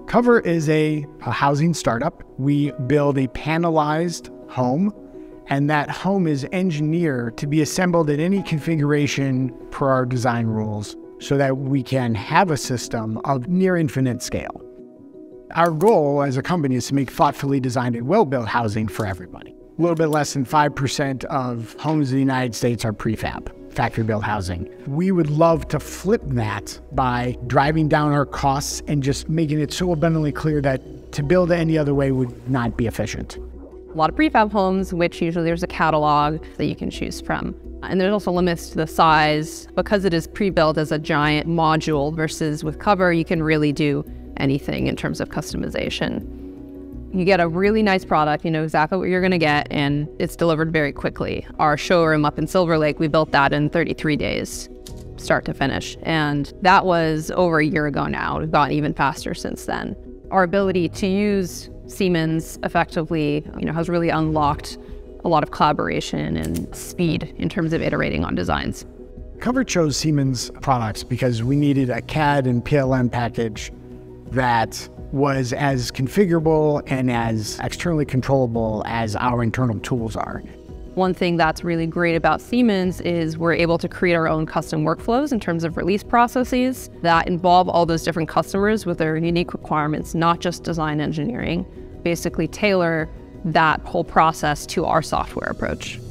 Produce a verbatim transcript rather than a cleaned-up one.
Cover is a, a housing startup. We build a panelized home, and that home is engineered to be assembled in any configuration per our design rules so that we can have a system of near infinite scale. Our goal as a company is to make thoughtfully designed and well-built housing for everybody. A little bit less than five percent of homes in the United States are prefab, factory-built housing. We would love to flip that by driving down our costs and just making it so abundantly clear that to build any other way would not be efficient. A lot of prefab homes, which usually there's a catalog that you can choose from. And there's also limits to the size. Because it is pre-built as a giant module versus with Cover, you can really do anything in terms of customization. You get a really nice product, you know exactly what you're gonna get, and it's delivered very quickly. Our showroom up in Silver Lake, we built that in thirty-three days, start to finish. And that was over a year ago now. We've gotten even faster since then. Our ability to use Siemens effectively, you know, has really unlocked a lot of collaboration and speed in terms of iterating on designs. Cover chose Siemens products because we needed a C A D and P L M package that was as configurable and as externally controllable as our internal tools are. One thing that's really great about Siemens is we're able to create our own custom workflows in terms of release processes that involve all those different customers with their unique requirements, not just design engineering, basically tailor that whole process to our software approach.